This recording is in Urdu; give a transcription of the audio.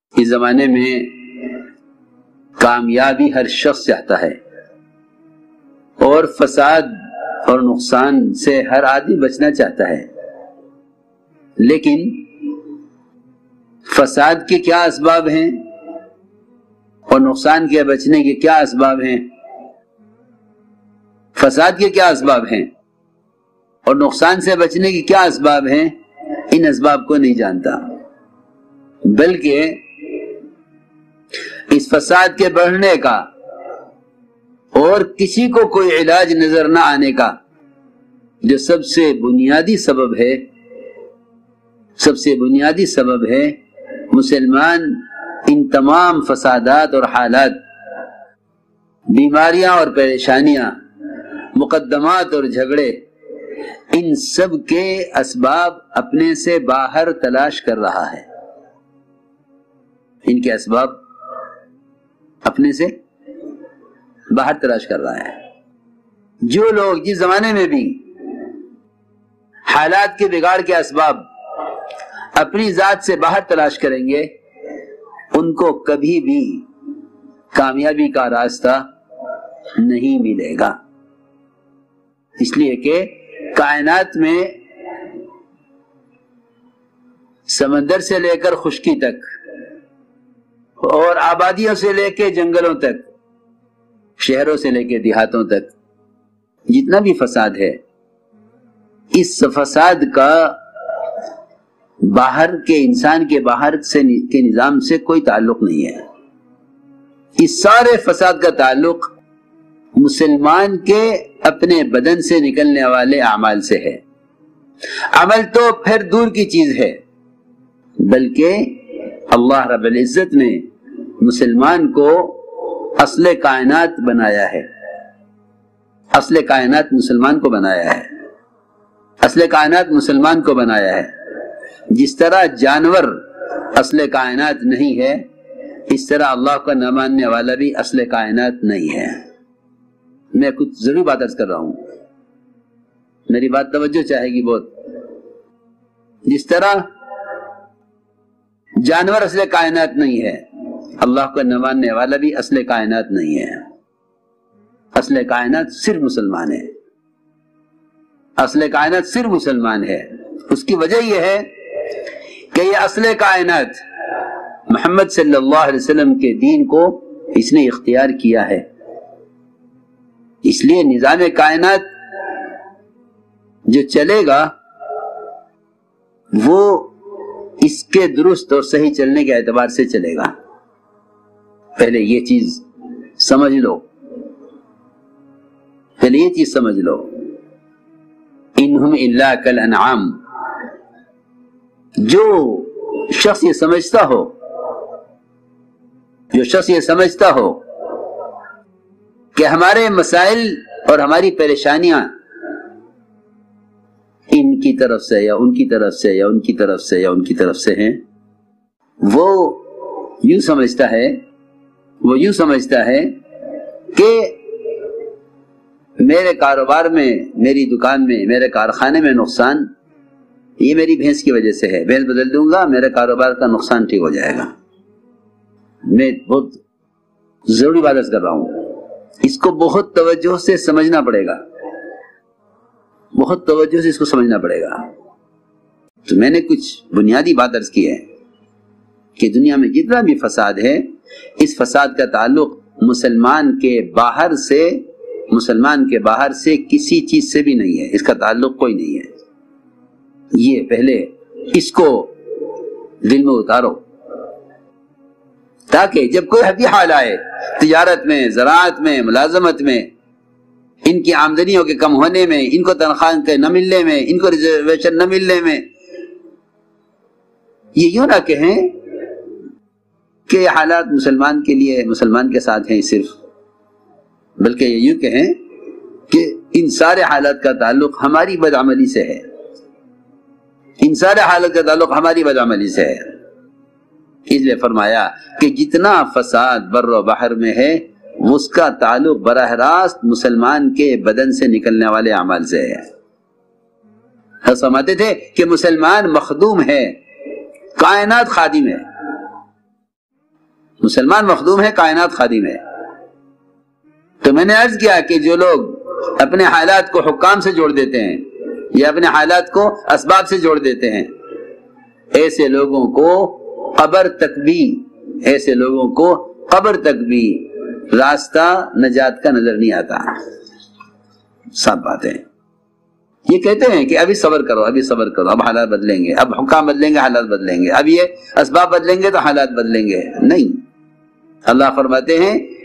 اس زمانے میں کامیابی ہر شخص چاہتا ہے اور فساد اور نقصان سے ہر آدمی بچنا چاہتا ہے، لیکن فساد کے کیا اسباب ہیں اور نقصان کے بچنے کے کیا اسباب ہیں؟ فساد کے کیا اسباب ہیں اور نقصان سے بچنے کے کیا اسباب ہیں؟ ان اسباب کو نہیں جانتا، بلکہ اس فساد کے بڑھنے کا اور کسی کو کوئی علاج نظر نہ آنے کا جو سب سے بنیادی سبب ہے مسلمان ان تمام فسادات اور حالات، بیماریاں اور پریشانیاں، مقدمات اور جھگڑے، ان سب کے اسباب اپنے سے باہر تلاش کر رہا ہے۔ ان کے اسباب اپنے سے باہر تلاش کر رہا ہے۔ جو لوگ جس زمانے میں بھی حالات کے بگاڑ کے اسباب اپنی ذات سے باہر تلاش کریں گے، ان کو کبھی بھی کامیابی کا راستہ نہیں ملے گا، اس لیے کہ کائنات میں سمندر سے لے کر خشکی تک اور آبادیوں سے لے کے جنگلوں تک، شہروں سے لے کے دیہاتوں تک جتنا بھی فساد ہے، اس فساد کا باہر کے انسان کے باہر کے نظام سے کوئی تعلق نہیں ہے۔ اس سارے فساد کا تعلق مسلمان کے اپنے بدن سے نکلنے والے اعمال سے ہے۔ عمل تو پھر دور کی چیز ہے، بلکہ اللہ رب العزت نے مسلمان کو اصل کائنات بنایا ہے۔ اصل کائنات مسلمان کو بنایا ہے۔ اصل کائنات مسلمان کو بنایا ہے۔ جس طرح جانور اصل کائنات نہیں ہے، اس طرح اللہ کا نہ ماننے والا بھی اصل کائنات نہیں ہے۔ میں کچھ ضرور بات عرض کر رہا ہوں، میری بات توجہ چاہے گی بہت۔ جس طرح جانور اصل کائنات نہیں ہے، اللہ کا نہ ماننے والا بھی اصل کائنات نہیں ہے۔ اصل کائنات صرف مسلمان ہے۔ اصل کائنات صرف مسلمان ہے۔ اس کی وجہ یہ ہے کہ یہ اصل کائنات محمد صلی اللہ علیہ وسلم کے دین کو اس نے اختیار کیا ہے، اس لیے نظام کائنات جو چلے گا وہ اس کے درست اور صحیح چلنے کے اعتبار سے چلے گا۔ پہلے یہ چیز سمجھ لو، انہم الا کالانعام۔ جو شخص یہ سمجھتا ہو کہ ہمارے مسائل اور ہماری پریشانیاں ان کی طرف سے یا ان کی طرف سے یا ان کی طرف سے یا ان کی طرف سے ہیں، وہ یوں سمجھتا ہے کہ میرے کاروبار میں، میری دکان میں، میرے کارخانے میں نقصان یہ میری بھینس کی وجہ سے ہے، بھینس بدل دوں گا میرے کاروبار کا نقصان ٹھیک ہو جائے گا۔ میں بہت ضروری بات کر رہا ہوں، اس کو بہت توجہ سے سمجھنا پڑے گا، بہت توجہ سے اس کو سمجھنا پڑے گا۔ تو میں نے کچھ بنیادی بات عرض کی ہے کہ دنیا میں جتنا بھی فساد ہے، اس فساد کا تعلق مسلمان کے باہر سے کسی چیز سے بھی نہیں ہے، اس کا تعلق کوئی نہیں ہے۔ یہ پہلے اس کو دل میں اتارو، تاکہ جب کوئی بھی حال آئے، تجارت میں، زراعت میں، ملازمت میں، ان کی آمدنیوں کے کم ہونے میں، ان کو تنخواہ کے نہ ملنے میں، ان کو ریزرویشن نہ ملنے میں، یہ یوں نہ کہیں کہ یہ حالات مسلمان کے لیے، مسلمان کے ساتھ ہیں صرف، بلکہ یہ یوں کہیں کہ ان سارے حالات کا تعلق ہماری بدعملی سے ہے، ان سارے حالات کا تعلق ہماری بدعملی سے ہے۔ اس لیے فرمایا کہ جتنا فساد بر و بحر میں ہے، اس کا تعلق براہ راست مسلمان کے بدن سے نکلنے والے اعمال سے ہے۔ فرماتے تھے کہ مسلمان مخدوم ہے، کائنات خادم ہے۔ مسلمان مخدوم ہے، کائنات خادم ہے۔ تو میں نے عرض کیا کہ جو لوگ اپنے حالات کو حکام سے جوڑ دیتے ہیں یا اپنے حالات کو اسباب سے جوڑ دیتے ہیں، ایسے لوگوں کو قبر تک بھی راستہ نجات کا نظر نہیں آتا۔ سب باتیں یہ کہتے ہیں کہ ابھی صبر کرو، اب حالات بدلیں گے، اب حکام بدلیں گے، حالات بدلیں گے، اب یہ اسباب بدلیں گے تو حالات بدلیں گے۔ نہیں، اللہ فرماتے ہیں